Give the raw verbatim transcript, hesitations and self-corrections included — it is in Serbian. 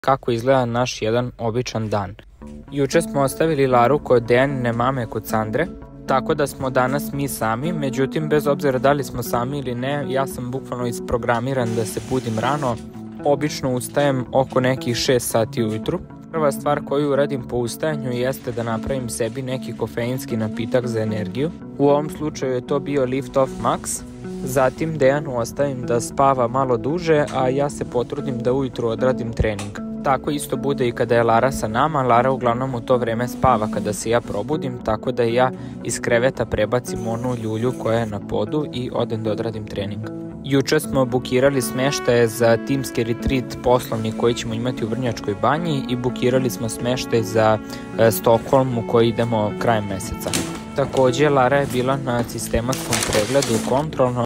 kako izgleda naš jedan običan dan. Juče smo ostavili Laru kod Dejanine mame kod Sandre, tako da smo danas mi sami, međutim bez obzira da li smo sami ili ne, ja sam bukvalno isprogramiran da se budim rano. Obično ustajem oko nekih šest sati ujutru. Prva stvar koju uradim po ustajanju jeste da napravim sebi neki kofeinski napitak za energiju. U ovom slučaju je to bio Lift Off Max. Zatim Dejanu ostavim da spava malo duže, a ja se potrudim da ujutru odradim trening. Tako isto bude i kada je Lara sa nama. Lara uglavnom u to vreme spava kada se ja probudim, tako da ja iz kreveta prebacim onu ljulju koja je na podu i odem da odradim trening. Juče smo bukirali smeštaje za timski retreat poslovni koji ćemo imati u Vrnjačkoj banji i bukirali smo smeštaj za e, Stokholm u koji idemo krajem meseca. Takođe, Lara je bila na sistematskom pregledu kontrolno